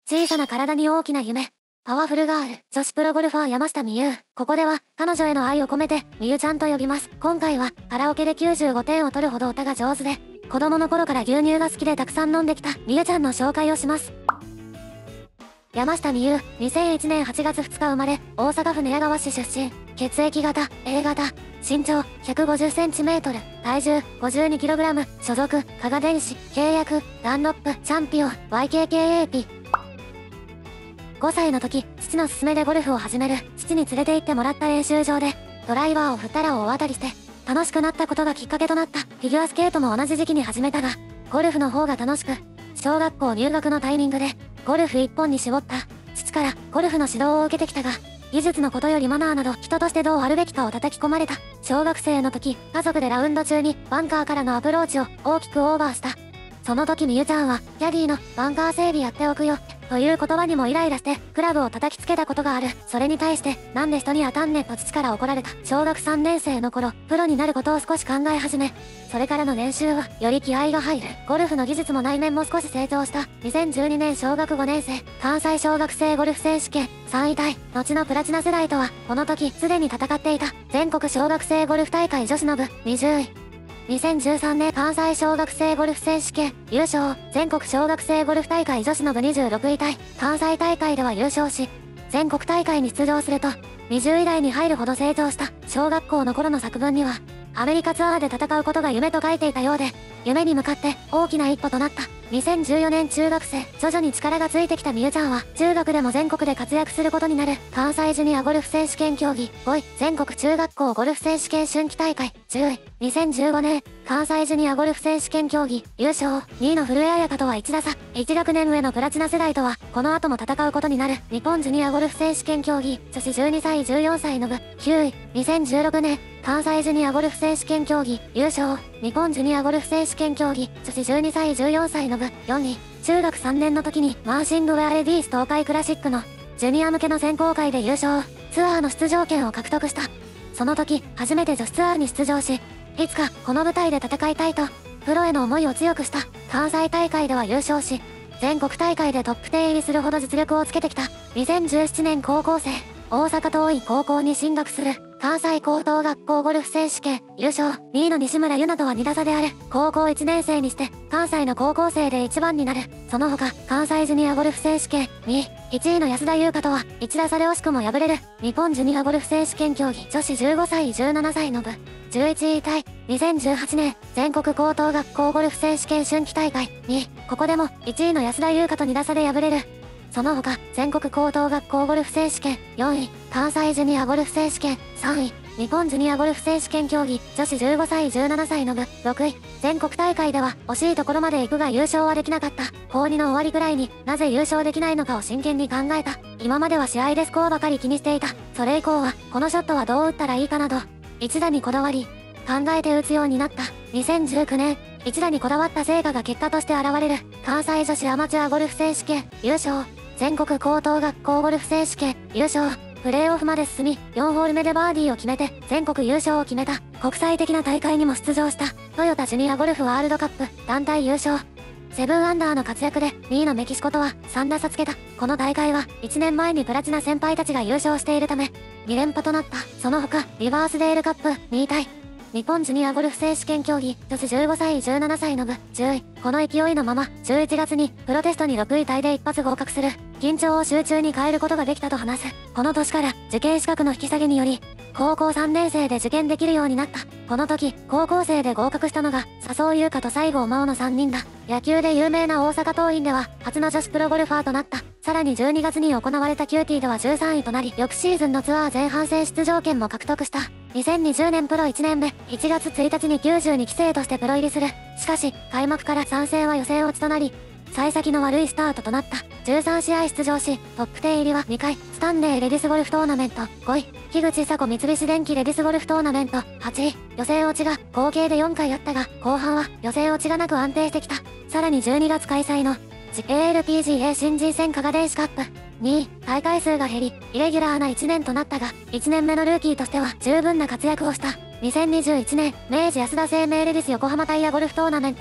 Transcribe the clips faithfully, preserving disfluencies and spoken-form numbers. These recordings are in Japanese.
小さな体に大きな夢。パワフルガール、女子プロゴルファー山下美夢有。ここでは、彼女への愛を込めて、美優ちゃんと呼びます。今回は、カラオケできゅうじゅうごてんを取るほど歌が上手で、子供の頃から牛乳が好きでたくさん飲んできた美優ちゃんの紹介をします。山下美夢有、にせんいちねんはちがつふつか生まれ、大阪府寝屋川市出身。血液型、A 型。身長、ひゃくごじゅっセンチメートル。体重、ごじゅうにキログラム。所属、加賀電子。契約、ダンロップ、チャンピオン、ワイケーケーエーピー。ごさいの時、父の勧めでゴルフを始める。父に連れて行ってもらった練習場で、ドライバーを振ったら大当たりして、楽しくなったことがきっかけとなった。フィギュアスケートも同じ時期に始めたが、ゴルフの方が楽しく、小学校入学のタイミングで、ゴルフ一本に絞った。父からゴルフの指導を受けてきたが、技術のことよりマナーなど人としてどうあるべきかを叩き込まれた。小学生の時、家族でラウンド中にバンカーからのアプローチを大きくオーバーした。その時美優ちゃんは、キャディーのバンカー整備やっておくよ。という言葉にもイライラして、クラブを叩きつけたことがある。それに対して、なんで人に当たんねんと父から怒られた。小学さんねん生の頃、プロになることを少し考え始め、それからの練習は、より気合が入る。ゴルフの技術も内面も少し成長した。にせんじゅうにねん小学ごねん生、関西小学生ゴルフ選手権、さんいタイ、後のプラチナ世代とは、この時、すでに戦っていた。全国小学生ゴルフ大会女子の部、にじゅうい。にせんじゅうさんねん関西小学生ゴルフ選手権優勝。全国小学生ゴルフ大会女子の部にじゅうろくいタイ。関西大会では優勝し、全国大会に出場すると、にじゅういだいに入るほど成長した。小学校の頃の作文には、アメリカツアーで戦うことが夢と書いていたようで、夢に向かって大きな一歩となった。にせんじゅうよねん中学生、徐々に力がついてきた美優ちゃんは、中学でも全国で活躍することになる。関西ジュニアゴルフ選手権競技、ごい、全国中学校ゴルフ選手権春季大会、じゅうい。にせんじゅうごねん、関西ジュニアゴルフ選手権競技、優勝。にいの古江彩佳とはいちだ差。いち学年上のプラチナ世代とは、この後も戦うことになる。日本ジュニアゴルフ選手権競技、女子じゅうにさいじゅうよんさいの部、きゅうい。にせんじゅうろくねん、関西ジュニアゴルフ選手権競技、優勝。日本ジュニアゴルフ選手権競技、女子じゅうにさいじゅうよんさいの部、よんい。中学さんねんの時に、マーシングウェアレディース東海クラシックの、ジュニア向けの選考会で優勝。ツアーの出場権を獲得した。その時、初めて女子ツアーに出場し、いつか、この舞台で戦いたいと、プロへの思いを強くした。関西大会では優勝し、全国大会でトップじゅう入りするほど実力をつけてきた。にせんじゅうななねん高校生、大阪桐蔭高校に進学する。関西高等学校ゴルフ選手権、優勝。にいの西村優菜とはにだ差である。高校いちねん生にして、関西の高校生でいちばんになる。その他、関西ジュニアゴルフ選手権、にい。いちいの安田優香とはいちだ差で惜しくも敗れる。日本ジュニアゴルフ選手権競技、女子じゅうごさいじゅうななさいの部、じゅういちいタイ。にせんじゅうはちねん、全国高等学校ゴルフ選手権春季大会、にい。ここでも、いちいの安田優香とにだ差で敗れる。その他、全国高等学校ゴルフ選手権、よんい。関西ジュニアゴルフ選手権、さんい。日本ジュニアゴルフ選手権競技、女子じゅうごさいじゅうななさいの部、ろくい。全国大会では、惜しいところまで行くが優勝はできなかった。高にの終わりくらいになぜ優勝できないのかを真剣に考えた。今までは試合でスコアばかり気にしていた。それ以降は、このショットはどう打ったらいいかなど、一打にこだわり、考えて打つようになった。にせんじゅうきゅうねん、一打にこだわった成果が結果として現れる。関西女子アマチュアゴルフ選手権、優勝。全国高等学校ゴルフ選手権、優勝。プレーオフまで進み、よんホール目でバーディーを決めて、全国優勝を決めた。国際的な大会にも出場した。トヨタジュニアゴルフワールドカップ、団体優勝。セブンアンダーの活躍で、にいのメキシコとはさんだ差つけた。この大会はいちねんまえにプラチナ先輩たちが優勝しているため、に連覇となった。その他、リバースデールカップ、にいタイ。日本ジュニアゴルフ選手権競技、女子じゅうごさいじゅうななさいの部、じゅうい。この勢いのまま、じゅういちがつに、プロテストにろくいタイで一発合格する。緊張を集中に変えることができたと話す。この年から、受験資格の引き下げにより、高校さんねん生で受験できるようになった。この時、高校生で合格したのが、笹生優花と西郷真央のさんにんだ。野球で有名な大阪桐蔭では、初の女子プロゴルファーとなった。さらにじゅうにがつに行われたキューティーではじゅうさんいとなり、翌シーズンのツアー前半戦出場権も獲得した。にせんにじゅうねんプロいちねんめ、いちがつついたちにきゅうじゅうにき生としてプロ入りする。しかし、開幕からさん戦は予選落ちとなり、幸先の悪いスタートとなった。じゅうさんしあい出場し、トップじゅう入りはにかい、スタンレーレディスゴルフトーナメント、ごい、樋口久子三菱電機レディスゴルフトーナメント、はちい、予選落ちが合計でよんかいあったが、後半は予選落ちがなく安定してきた。さらにじゅうにがつ開催の、エーエルピージーエー 新人戦加賀電子カップ、にい、大会数が減り、イレギュラーないちねんとなったが、いちねんめのルーキーとしては十分な活躍をした。にせんにじゅういちねん、明治安田生命レディス横浜タイヤゴルフトーナメント、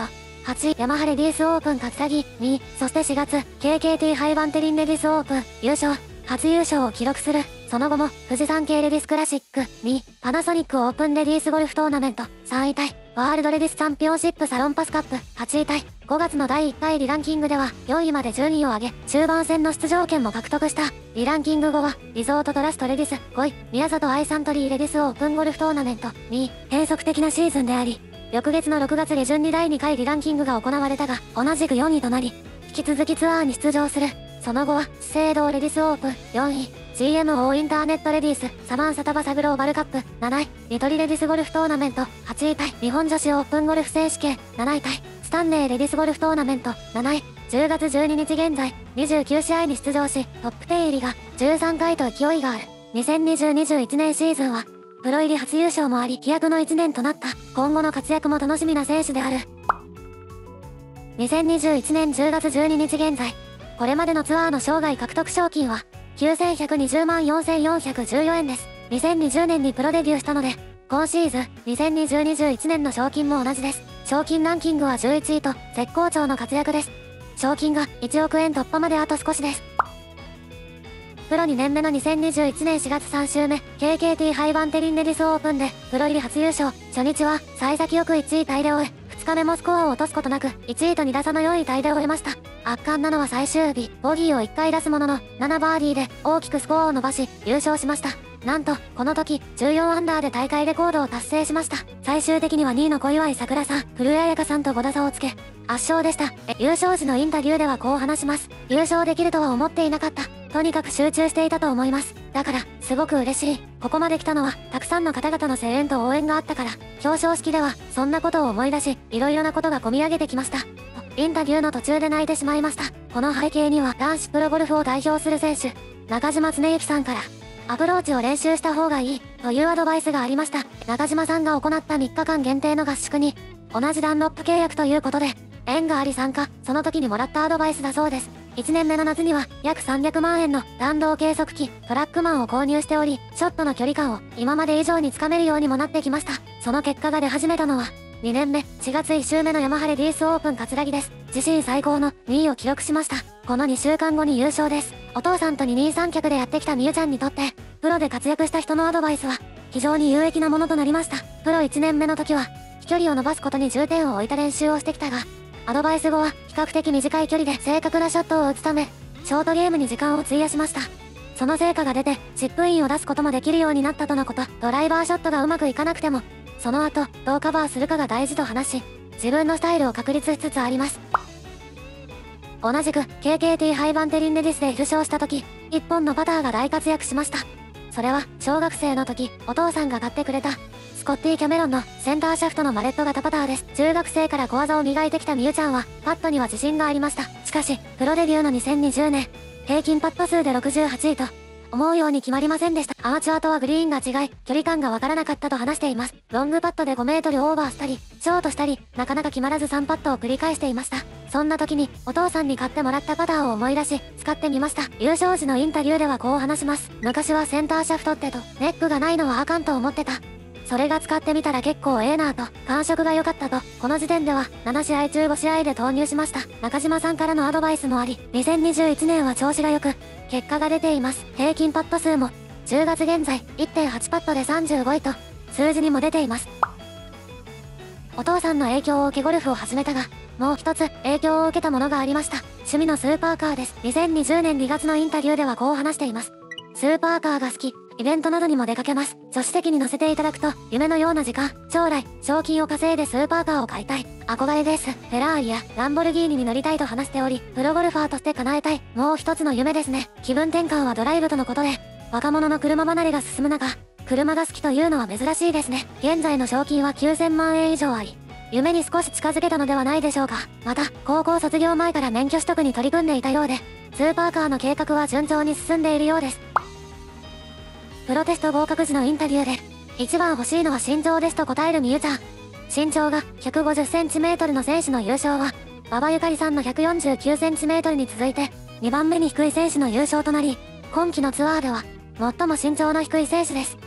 はちい、ヤマハレディースオープン葛城にい、そしてしがつ、ケーケーティー ハイバンテリンレディスオープン優勝。初優勝を記録する。その後も、富士山系レディスクラシックにい、パナソニックオープンレディースゴルフトーナメントさんいタイ、ワールドレディスチャンピオンシップサロンパスカップはちいタイ、ごがつのだいいっかいリランキングではよんいまで順位を上げ、中盤戦の出場権も獲得した。リランキング後は、リゾートトラストレディスごい、宮里アイサントリーレディスオープンゴルフトーナメントにい、変則的なシーズンであり、翌月のろくがつ下旬にだいにかいリランキングが行われたが、同じくよんいとなり、引き続きツアーに出場する。その後は、資生堂レディスオープンよんい、ジーエムオー インターネットレディース、サマンサタバサグローバルカップなない、ニトリレディスゴルフトーナメントはちいタイ、日本女子オープンゴルフ選手権なないタイ、スタンレーレディスゴルフトーナメントなない、じゅうがつじゅうににち現在、にじゅうきゅうしあいに出場し、トップじゅう入りがじゅうさんかいと勢いがある。にせんにじゅうにじゅういちねんシーズンは、プロ入り初優勝もあり飛躍のいちねんとなった。今後の活躍も楽しみな選手である。にせんにじゅういちねんじゅうがつじゅうににち現在、これまでのツアーの生涯獲得賞金は、きゅうせんひゃくにじゅうまんよんせんよんひゃくじゅうよんえんです。にせんにじゅうねんにプロデビューしたので、今シーズンにせんにじゅうにじゅういちねんの賞金も同じです。賞金ランキングはじゅういちいと絶好調の活躍です。賞金がいちおくえん突破まであと少しです。プロにねんめのにせんにじゅういちねんしがつさん週目、ケーケーティー ハイバンテリンレディスオープンで、プロ入り初優勝。初日は、幸先よくいちいタイで終え、ふつかめもスコアを落とすことなく、いちいとに打差のよんいタイで終えました。圧巻なのは最終日、ボギーをいっかい出すものの、ななバーディーで大きくスコアを伸ばし、優勝しました。なんと、この時、じゅうよんアンダーで大会レコードを達成しました。最終的にはにいの小祝さくらさん、古江彩佳さんとご打差をつけ、圧勝でした。優勝時のインタビューではこう話します。優勝できるとは思っていなかった。とにかく集中していたと思います。だから、すごく嬉しい。ここまで来たのは、たくさんの方々の声援と応援があったから、表彰式では、そんなことを思い出し、いろいろなことが込み上げてきました。インタビューの途中で泣いてしまいました。この背景には、男子プロゴルフを代表する選手、中島恒之さんから、アプローチを練習した方がいい、というアドバイスがありました。中島さんが行ったみっかかん限定の合宿に、同じダンロップ契約ということで、縁があり参加、その時にもらったアドバイスだそうです。いちねんめの夏には約さんびゃくまんえんの弾道計測器トラックマンを購入しており、ショットの距離感を今まで以上につかめるようにもなってきました。その結果が出始めたのは、にねんめしがついっ週目のヤマハレディースオープン葛城です。自身最高のにいを記録しました。このにしゅうかんごに優勝です。お父さんと二人三脚でやってきたみゆちゃんにとって、プロで活躍した人のアドバイスは、非常に有益なものとなりました。プロいちねんめの時は、飛距離を伸ばすことに重点を置いた練習をしてきたが、アドバイス後は比較的短い距離で正確なショットを打つため、ショートゲームに時間を費やしました。その成果が出て、チップインを出すこともできるようになったとのこと。ドライバーショットがうまくいかなくても、その後、どうカバーするかが大事と話し、自分のスタイルを確立しつつあります。同じく、ケーケーティー ハイバンテリンレディスで優勝した時、一本のパターが大活躍しました。それは、小学生の時、お父さんが買ってくれた、スコッティ・キャメロンのセンターシャフトのマレット型パターです。中学生から小技を磨いてきたみゆちゃんは、パットには自信がありました。しかし、プロデビューのにせんにじゅうねん、平均パット数でろくじゅうはちいと、思うように決まりませんでした。アマチュアとはグリーンが違い、距離感がわからなかったと話しています。ロングパットでごメートルオーバーしたり、ショートしたり、なかなか決まらずさんパットを繰り返していました。そんな時に、お父さんに買ってもらったパターを思い出し、使ってみました。優勝時のインタビューではこう話します。昔はセンターシャフトってと、ネックがないのはあかんと思ってた。それが使ってみたら結構ええなぁと、感触が良かったと、この時点ではななしあいちゅうごしあいで投入しました。中島さんからのアドバイスもあり、にせんにじゅういちねんは調子が良く、結果が出ています。平均パット数も、じゅうがつ現在 いってんはち パットでさんじゅうごいと、数字にも出ています。お父さんの影響を受けゴルフを始めたが、もう一つ影響を受けたものがありました。趣味のスーパーカーです。にせんにじゅうねんにがつのインタビューではこう話しています。スーパーカーが好き。イベントなどにも出かけます。助手席に乗せていただくと、夢のような時間、将来、賞金を稼いでスーパーカーを買いたい。憧れです。フェラーリやランボルギーニに乗りたいと話しており、プロゴルファーとして叶えたい。もう一つの夢ですね。気分転換はドライブとのことで、若者の車離れが進む中、車が好きというのは珍しいですね。現在の賞金はきゅうせんまんえん以上あり、夢に少し近づけたのではないでしょうか。また、高校卒業前から免許取得に取り組んでいたようで、スーパーカーの計画は順調に進んでいるようです。プロテスト合格時のインタビューで、一番欲しいのは身長ですと答えるみゆちゃん。身長がひゃくごじゅっセンチメートルの選手の優勝は、馬場ゆかりさんのひゃくよんじゅうきゅうセンチメートルに続いて、にばんめに低い選手の優勝となり、今季のツアーでは、最も身長の低い選手です。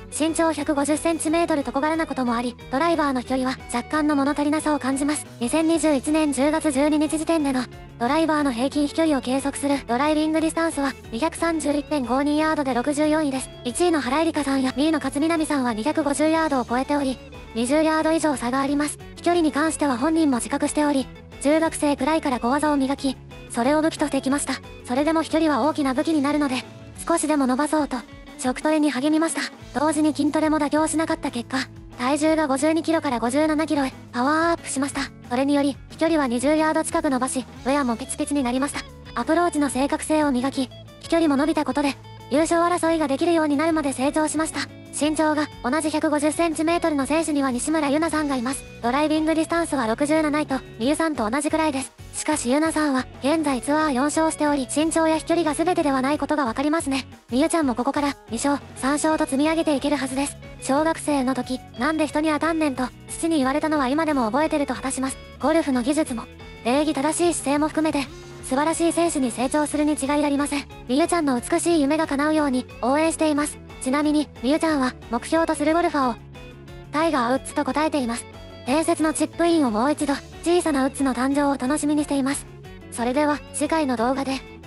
身長ひゃくごじゅっセンチメートルと小柄なこともあり、ドライバーの飛距離は若干の物足りなさを感じます。にせんにじゅういちねんじゅうがつじゅうににち時点でのドライバーの平均飛距離を計測するドライビングディスタンスは にひゃくさんじゅういってんごに ヤードでろくじゅうよんいです。いちいの原英莉花さんやにいの勝みなみさんはにひゃくごじゅうヤードを超えており、にじゅうヤード以上差があります。飛距離に関しては本人も自覚しており、中学生くらいから小技を磨き、それを武器としてきました。それでも飛距離は大きな武器になるので、少しでも伸ばそうと、食トレに励みました。同時に筋トレも妥協しなかった結果、体重がごじゅうにキロからごじゅうななキロへパワーアップしました。それにより、飛距離はにじゅうヤード近く伸ばし、ウェアもピチピチになりました。アプローチの正確性を磨き、飛距離も伸びたことで、優勝争いができるようになるまで成長しました。身長が同じひゃくごじゅっセンチメートルの選手には西村優菜さんがいます。ドライビングディスタンスはろくじゅうなないと、みゆさんと同じくらいです。しかし優菜さんは、現在ツアーよん勝しており、身長や飛距離が全てではないことがわかりますね。みゆちゃんもここからに勝、さん勝と積み上げていけるはずです。小学生の時、なんで人に当たんねんと、父に言われたのは今でも覚えてると果たします。ゴルフの技術も、礼儀正しい姿勢も含めて、素晴らしい選手に成長するに違いありません。みゆちゃんの美しい夢が叶うように応援しています。ちなみに、みゆちゃんは目標とするゴルファーをタイガー・ウッズと答えています。伝説のチップインをもう一度、小さなウッズの誕生を楽しみにしています。それでは次回の動画で